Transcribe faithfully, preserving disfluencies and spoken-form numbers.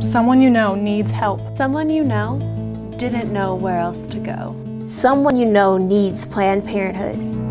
Someone you know needs help. Someone you know didn't know where else to go. Someone you know needs Planned Parenthood.